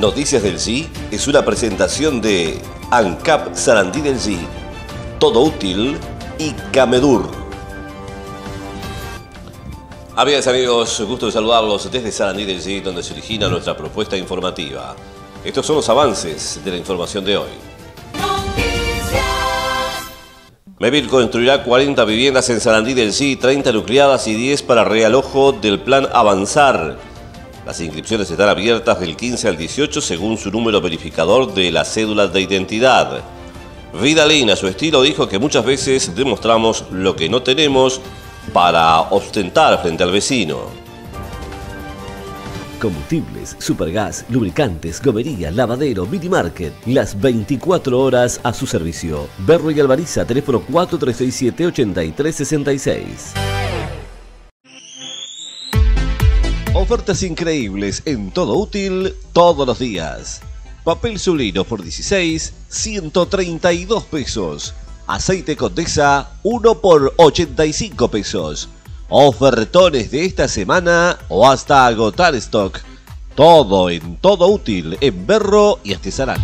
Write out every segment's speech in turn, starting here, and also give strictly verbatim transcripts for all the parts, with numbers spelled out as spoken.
Noticias del G es una presentación de ANCAP Sarandí del G, Todo Útil y Camedur. Amigas y amigos, gusto de saludarlos desde Sarandí del G, donde se origina nuestra propuesta informativa. Estos son los avances de la información de hoy. Mevir construirá cuarenta viviendas en Sarandí del G, treinta nucleadas y diez para realojo del plan Avanzar. Las inscripciones están abiertas del quince al dieciocho según su número verificador de la cédula de identidad. Vidalín, a su estilo, dijo que muchas veces demostramos lo que no tenemos para ostentar frente al vecino. Combustibles, Supergas, lubricantes, gomería, lavadero, mini market. Las veinticuatro horas a su servicio. Berro y Alvariza, teléfono cuatro tres seis siete, ocho tres seis seis. Ofertas increíbles en Todo Útil todos los días. Papel Zulino por dieciséis, ciento treinta y dos pesos. Aceite Condesa, uno por ochenta y cinco pesos. Ofertones de esta semana o hasta agotar stock. Todo en Todo Útil, en Berro y Astizarán.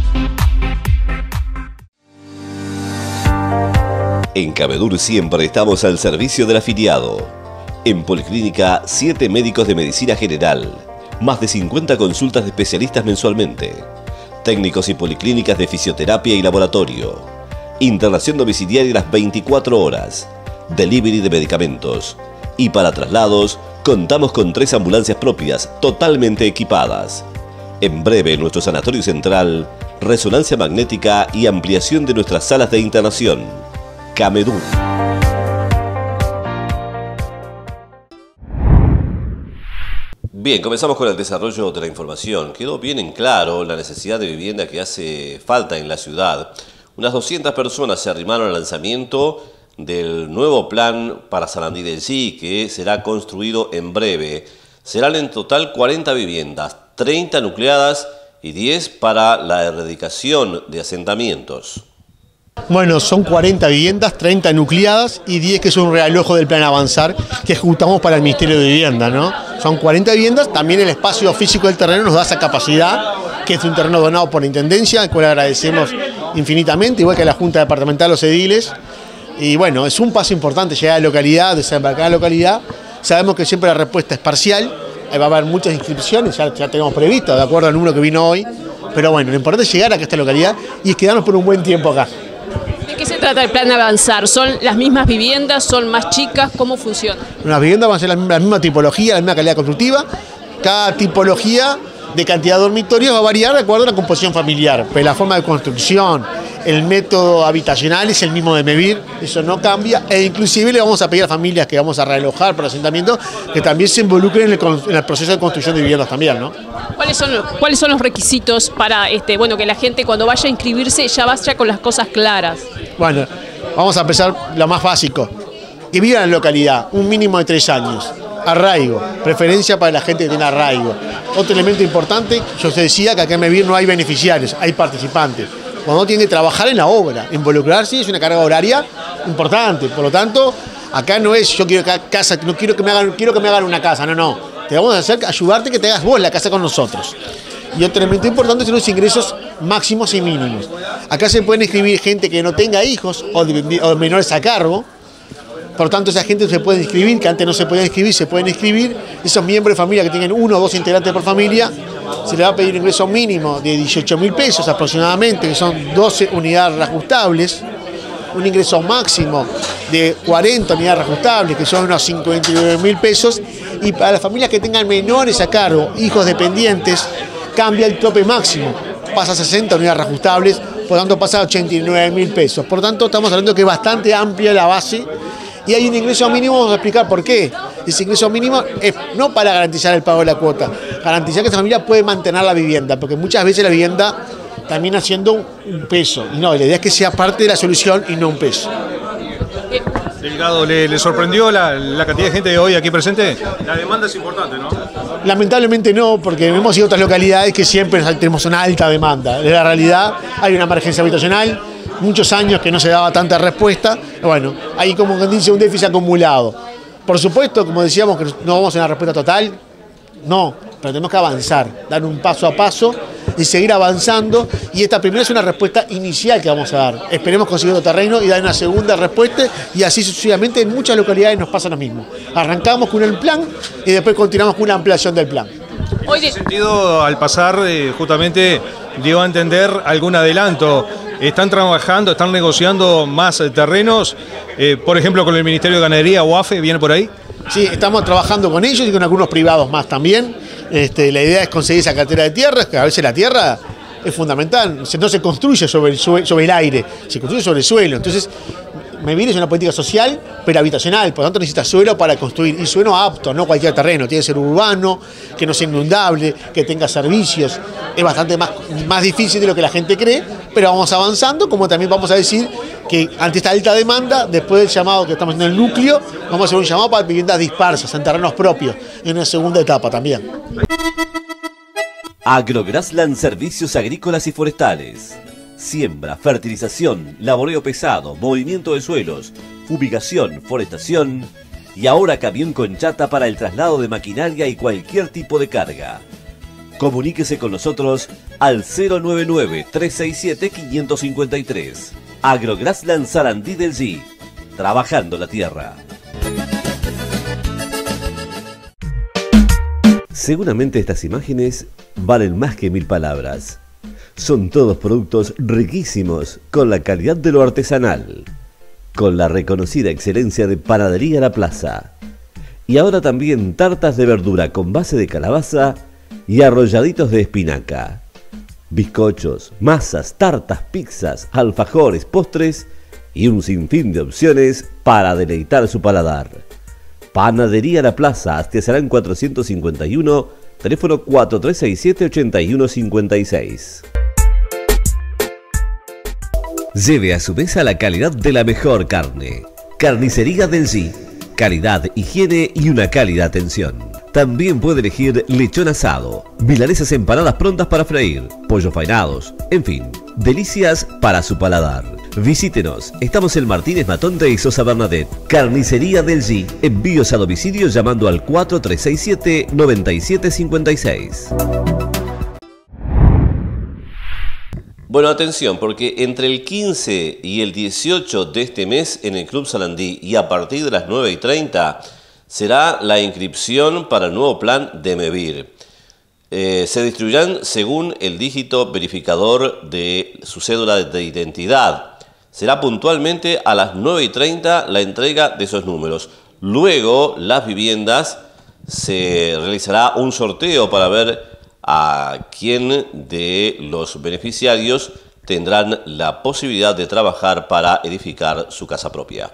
En Camedur siempre estamos al servicio del afiliado. En Policlínica, siete médicos de medicina general. Más de cincuenta consultas de especialistas mensualmente. Técnicos y policlínicas de fisioterapia y laboratorio. Internación domiciliaria las veinticuatro horas. Delivery de medicamentos. Y para traslados, contamos con tres ambulancias propias, totalmente equipadas. En breve, en nuestro sanatorio central, resonancia magnética y ampliación de nuestras salas de internación. Camedur. Bien, comenzamos con el desarrollo de la información. Quedó bien en claro la necesidad de vivienda que hace falta en la ciudad. Unas doscientas personas se arrimaron al lanzamiento del nuevo plan para Sarandí del G, que será construido en breve. Serán en total cuarenta viviendas, treinta nucleadas y diez para la erradicación de asentamientos. Bueno, son cuarenta viviendas, treinta nucleadas y diez que son un realojo del plan Avanzar que ejecutamos para el Ministerio de Vivienda, ¿no? Son cuarenta viviendas, también el espacio físico del terreno nos da esa capacidad, que es un terreno donado por la Intendencia, al cual agradecemos infinitamente, igual que a la Junta Departamental, los ediles. Y bueno, es un paso importante llegar a la localidad, desembarcar a la localidad. Sabemos que siempre la respuesta es parcial, va a haber muchas inscripciones, ya, ya tenemos previsto, de acuerdo al número que vino hoy. Pero bueno, lo importante es llegar a esta localidad y es quedarnos por un buen tiempo acá. ¿De qué se trata el plan Avanzar? ¿Son las mismas viviendas? ¿Son más chicas? ¿Cómo funciona? Las viviendas van a ser la misma, la misma tipología, la misma calidad constructiva. Cada tipología de cantidad de dormitorios va a variar de acuerdo a la composición familiar. Pero la forma de construcción, el método habitacional es el mismo de Mevir, eso no cambia. E inclusive le vamos a pedir a familias que vamos a realojar por asentamiento que también se involucren en el, en el proceso de construcción de viviendas también, ¿no? ¿Cuáles son, ¿Cuáles son los requisitos para este, bueno, que la gente cuando vaya a inscribirse ya vaya con las cosas claras? Bueno, vamos a empezar lo más básico. Que vivan en la localidad, un mínimo de tres años. Arraigo, preferencia para la gente que tiene arraigo. Otro elemento importante, yo te decía que acá en Mevir no hay beneficiarios, hay participantes. Cuando uno tiene que trabajar en la obra, involucrarse, es una carga horaria importante. Por lo tanto, acá no es yo quiero que casa, no quiero que me hagan, quiero que me hagan una casa, no, no. Te vamos a hacer ayudarte que te hagas vos la casa con nosotros. Y otro elemento importante son los ingresos máximos y mínimos. Acá se pueden inscribir gente que no tenga hijos o, de, o menores a cargo. Por lo tanto, esa gente se puede inscribir, que antes no se podía inscribir, se pueden inscribir. Esos miembros de familia que tienen uno o dos integrantes por familia, se les va a pedir un ingreso mínimo de dieciocho mil pesos aproximadamente, que son doce unidades reajustables. Un ingreso máximo de cuarenta unidades reajustables, que son unos cincuenta y nueve mil pesos. Y para las familias que tengan menores a cargo, hijos dependientes, cambia el tope máximo, pasa a sesenta unidades reajustables, por lo tanto pasa a ochenta y nueve mil pesos. Por lo tanto, estamos hablando que es bastante amplia la base. Y hay un ingreso mínimo, vamos a explicar por qué. Ese ingreso mínimo es no para garantizar el pago de la cuota, garantizar que esa familia puede mantener la vivienda, porque muchas veces la vivienda termina siendo un peso. Y no, la idea es que sea parte de la solución y no un peso. Delgado, ¿le, le sorprendió la, la cantidad de gente de hoy aquí presente? La demanda es importante, ¿no? Lamentablemente no, porque hemos ido a otras localidades que siempre tenemos una alta demanda. En la realidad hay una emergencia habitacional, muchos años que no se daba tanta respuesta. Bueno, hay como que dice un déficit acumulado. Por supuesto, como decíamos, que no vamos a una respuesta total, no, pero tenemos que avanzar, dar un paso a paso y seguir avanzando. Y esta primera es una respuesta inicial que vamos a dar. Esperemos conseguir otro terreno y dar una segunda respuesta, y así sucesivamente en muchas localidades nos pasa lo mismo. Arrancamos con el plan y después continuamos con una ampliación del plan. En ese sentido, al pasar, eh, justamente dio a entender algún adelanto. ¿Están trabajando, están negociando más eh, terrenos? Eh, por ejemplo, con el Ministerio de Ganadería o A F E, ¿viene por ahí? Sí, estamos trabajando con ellos y con algunos privados más también. Este, la idea es conseguir esa cartera de tierras, que a veces la tierra es fundamental. No se construye sobre el, sue sobre el aire, se construye sobre el suelo. Entonces, Mevir es una política social, pero habitacional, por lo tanto necesita suelo para construir, y suelo apto, no cualquier terreno, tiene que ser urbano, que no sea inundable, que tenga servicios. Es bastante más, más difícil de lo que la gente cree, pero vamos avanzando, como también vamos a decir que ante esta alta demanda, después del llamado que estamos haciendo en el núcleo, vamos a hacer un llamado para viviendas dispersas, en terrenos propios, en una segunda etapa también. Agrograsland Servicios Agrícolas y Forestales. Siembra, fertilización, laboreo pesado, movimiento de suelos, fumigación, forestación y ahora camión con chata para el traslado de maquinaria y cualquier tipo de carga. Comuníquese con nosotros al cero nueve nueve, tres seis siete, cinco cinco tres. Agrograsland Sarandí del G. Trabajando la tierra. Seguramente estas imágenes valen más que mil palabras. Son todos productos riquísimos, con la calidad de lo artesanal, con la reconocida excelencia de Panadería La Plaza. Y ahora también tartas de verdura con base de calabaza y arrolladitos de espinaca. Bizcochos, masas, tartas, pizzas, alfajores, postres y un sinfín de opciones para deleitar su paladar. Panadería La Plaza, Astiazarán cuatrocientos cincuenta y uno, teléfono cuatro tres seis siete, ocho uno cinco seis. Lleve a su mesa la calidad de la mejor carne. Carnicería del G. Calidad, higiene y una cálida atención. También puede elegir lechón asado, milanesas empanadas prontas para freír, pollos fainados, en fin, delicias para su paladar. Visítenos, estamos en Martínez Matonte y Sosa Bernadette. Carnicería del G. Envíos a domicilio llamando al cuatro tres seis siete, nueve siete cinco seis. Bueno, atención, porque entre el quince y el dieciocho de este mes en el Club Sarandí y a partir de las nueve y treinta será la inscripción para el nuevo plan de Mevir. Eh, se distribuirán según el dígito verificador de su cédula de identidad. Será puntualmente a las nueve y treinta la entrega de esos números. Luego, las viviendas, se realizará un sorteo para ver a quién de los beneficiarios tendrán la posibilidad de trabajar para edificar su casa propia.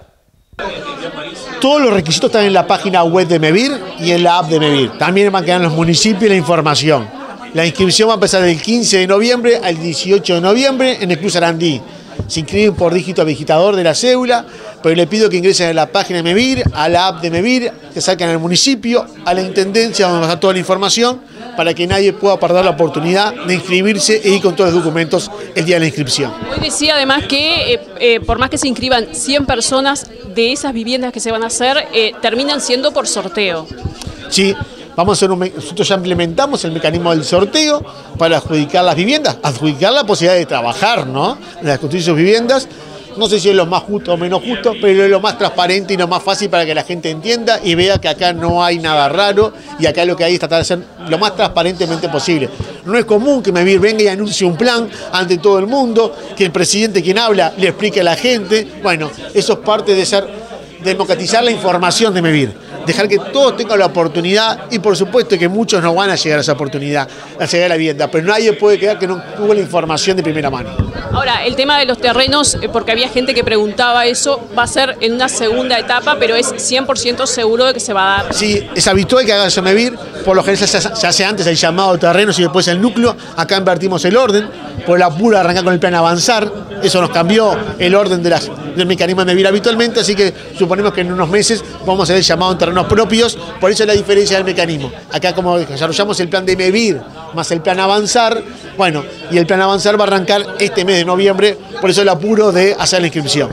Todos los requisitos están en la página web de Mevir y en la app de Mevir. También van a quedar en los municipios la información. La inscripción va a empezar del quince de noviembre al dieciocho de noviembre en el Club Sarandí. Se inscriben por dígito digitador de la cédula, pero le pido que ingresen a la página de Mevir, a la app de Mevir, que salgan al municipio, a la intendencia, donde va a estar toda la información, para que nadie pueda perder la oportunidad de inscribirse e ir con todos los documentos el día de la inscripción. Hoy decía además que eh, eh, por más que se inscriban cien personas, de esas viviendas que se van a hacer, eh, terminan siendo por sorteo. Sí, vamos a hacer un, nosotros ya implementamos el mecanismo del sorteo para adjudicar las viviendas, adjudicar la posibilidad de trabajar, ¿no? En las construir sus viviendas. No sé si es lo más justo o menos justo, pero es lo más transparente y lo más fácil para que la gente entienda y vea que acá no hay nada raro y acá lo que hay es tratar de ser lo más transparentemente posible. No es común que Mevir venga y anuncie un plan ante todo el mundo, que el presidente quien habla le explique a la gente. Bueno, eso es parte de ser democratizar la información de Mevir. Dejar que todos tengan la oportunidad y por supuesto que muchos no van a llegar a esa oportunidad, a llegar a la vivienda, pero nadie puede quedar que no tuvo la información de primera mano. Ahora, el tema de los terrenos, porque había gente que preguntaba eso, va a ser en una segunda etapa, pero es cien por ciento seguro de que se va a dar. Sí, es habitual que haga eso Mevir, por lo general se hace, se hace antes el llamado de terrenos y después el núcleo, acá invertimos el orden, por la pura arrancar con el plan avanzar, eso nos cambió el orden de las, del mecanismo de Mevir habitualmente, así que suponemos que en unos meses vamos a hacer el llamado en terrenos propios, por eso es la diferencia del mecanismo. Acá como desarrollamos el plan de Mevir más el plan avanzar, bueno, y el plan avanzar va a arrancar este mes de noviembre, por eso el apuro de hacer la inscripción.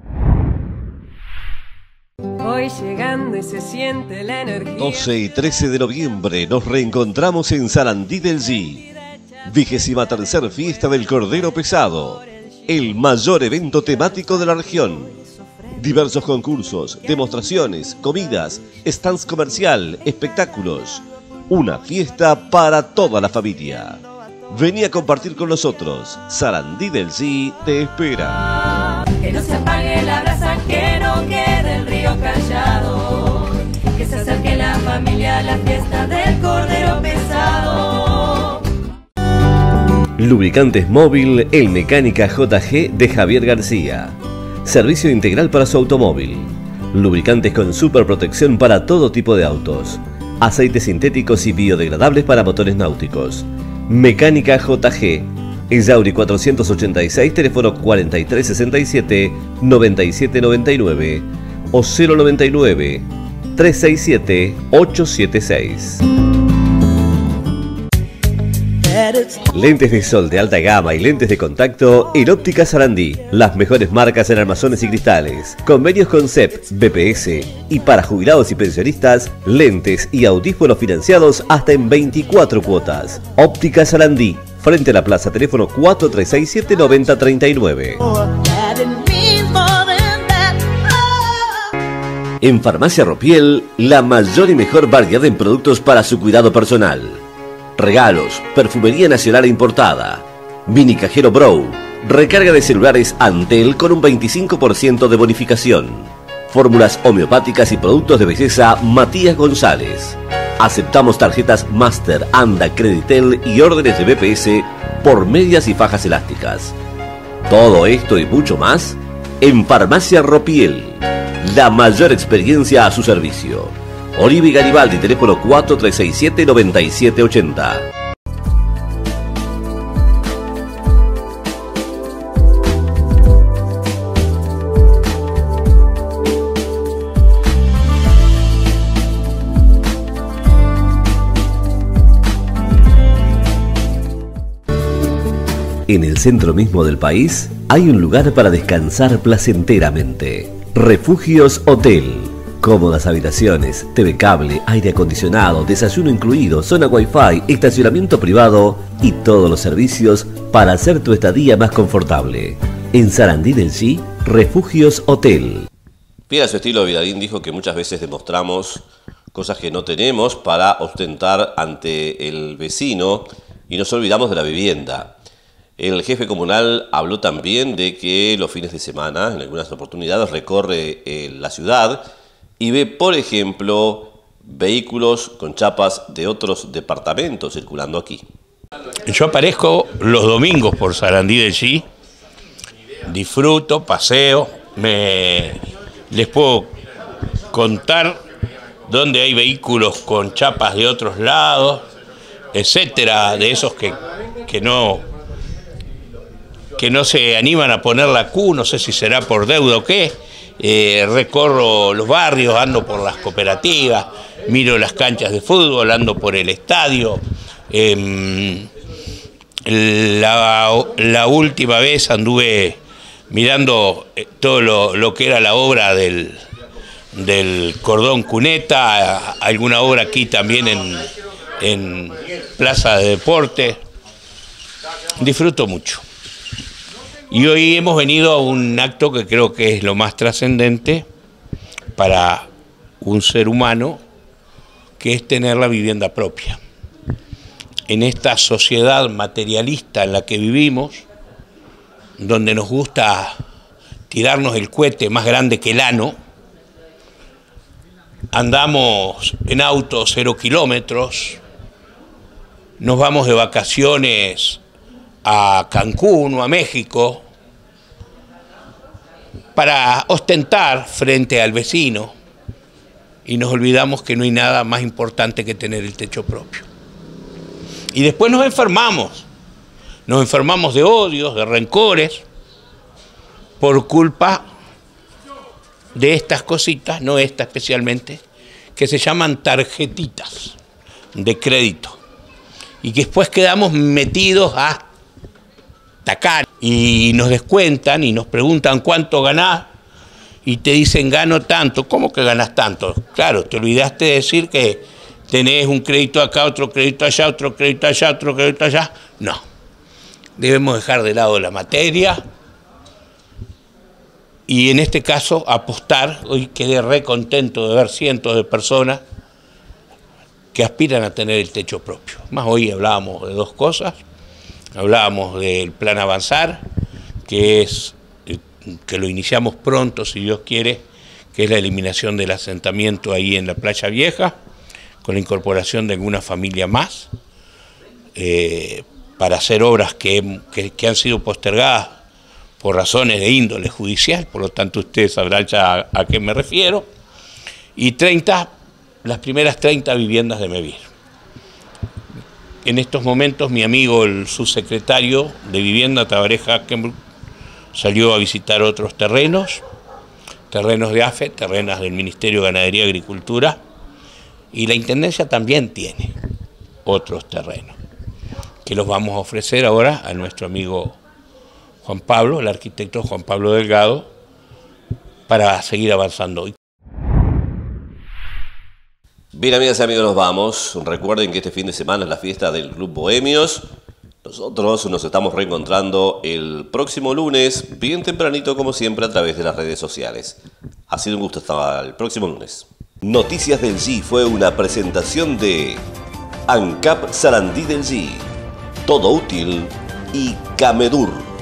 Voy llegando y se siente la energía. doce y trece de noviembre nos reencontramos en Sarandí del G. Vigésima tercer Fiesta del Cordero Pesado, el mayor evento temático de la región. Diversos concursos, demostraciones, comidas, stands comercial, espectáculos. Una fiesta para toda la familia. Vení a compartir con nosotros. Sarandí del Sí te espera. Que no se apague la brasa, que no quede el río callado. Que se acerque la familia a la fiesta del Cordero Pesado. Lubricantes Móvil El Mecánica J G de Javier García. Servicio integral para su automóvil. Lubricantes con super protección para todo tipo de autos. Aceites sintéticos y biodegradables para motores náuticos. Mecánica J G. Yauri cuatrocientos ochenta y seis, teléfono cuarenta y tres sesenta y siete, noventa y siete noventa y nueve o cero noventa y nueve, trescientos sesenta y siete, ochocientos setenta y seis. Lentes de sol de alta gama y lentes de contacto en Óptica Sarandí. Las mejores marcas en armazones y cristales. Convenios con C E P, B P S. Y para jubilados y pensionistas, lentes y audífonos financiados hasta en veinticuatro cuotas. Óptica Sarandí. Frente a la plaza, teléfono cuatro tres seis siete, nueve cero tres nueve. En Farmacia Ropiel, la mayor y mejor variedad en productos para su cuidado personal. Regalos, perfumería nacional e importada, mini cajero Brow, recarga de celulares Antel con un veinticinco por ciento de bonificación, fórmulas homeopáticas y productos de belleza Matías González. Aceptamos tarjetas Master, Anda, Creditel y órdenes de B P S por medias y fajas elásticas. Todo esto y mucho más en Farmacia Ropiel, la mayor experiencia a su servicio. Olivi Garibaldi, teléfono cuatro tres seis siete, nueve siete ocho cero. En el centro mismo del país hay un lugar para descansar placenteramente. Refugios Hotel. Cómodas habitaciones, T V cable, aire acondicionado, desayuno incluido, zona wifi, estacionamiento privado y todos los servicios para hacer tu estadía más confortable. En Sarandí del Sí, Refugios Hotel. Fiel a su estilo, Vidalín dijo que muchas veces demostramos cosas que no tenemos para ostentar ante el vecino y nos olvidamos de la vivienda. El jefe comunal habló también de que los fines de semana, en algunas oportunidades, recorre eh, la ciudad y ve, por ejemplo, vehículos con chapas de otros departamentos circulando aquí. Yo aparezco los domingos por Sarandí del Sí, disfruto, paseo, me, les puedo contar dónde hay vehículos con chapas de otros lados, etcétera, de esos que, que no... que no se animan a poner la Q, no sé si será por deuda o qué. Eh, recorro los barrios, ando por las cooperativas, miro las canchas de fútbol, ando por el estadio. Eh, la, la última vez anduve mirando todo lo, lo que era la obra del, del cordón cuneta, alguna obra aquí también en, en Plaza de Deporte. Disfruto mucho. Y hoy hemos venido a un acto que creo que es lo más trascendente para un ser humano, que es tener la vivienda propia. En esta sociedad materialista en la que vivimos, donde nos gusta tirarnos el cohete más grande que el ano, andamos en auto cero kilómetros, nos vamos de vacaciones a Cancún o a México para ostentar frente al vecino y nos olvidamos que no hay nada más importante que tener el techo propio. Y después nos enfermamos, nos enfermamos de odios, de rencores, por culpa de estas cositas, no esta especialmente, que se llaman tarjetitas de crédito y que después quedamos metidos a tacar y nos descuentan y nos preguntan cuánto ganás y te dicen gano tanto. ¿Cómo que ganas tanto? Claro, te olvidaste de decir que tenés un crédito acá, otro crédito allá, otro crédito allá, otro crédito allá. No. Debemos dejar de lado la materia y en este caso apostar. Hoy quedé re contento de ver cientos de personas que aspiran a tener el techo propio. Más hoy hablábamos de dos cosas. Hablábamos del plan Avanzar, que es que lo iniciamos pronto, si Dios quiere, que es la eliminación del asentamiento ahí en la Playa Vieja, con la incorporación de alguna familia más, eh, para hacer obras que, que, que han sido postergadas por razones de índole judicial, por lo tanto ustedes sabrán ya a, a qué me refiero, y treinta, las primeras treinta viviendas de Mevir. En estos momentos mi amigo, el subsecretario de Vivienda, Tabaré Hackenbruch, salió a visitar otros terrenos, terrenos de A F E, terrenos del Ministerio de Ganadería y Agricultura, y la Intendencia también tiene otros terrenos, que los vamos a ofrecer ahora a nuestro amigo Juan Pablo, el arquitecto Juan Pablo Delgado, para seguir avanzando. Bien, amigas y amigos, nos vamos. Recuerden que este fin de semana es la fiesta del Club Bohemios. Nosotros nos estamos reencontrando el próximo lunes, bien tempranito como siempre, a través de las redes sociales. Ha sido un gusto, hasta el próximo lunes. Noticias del G fue una presentación de ANCAP Sarandí del G, Todo Útil y Camedur.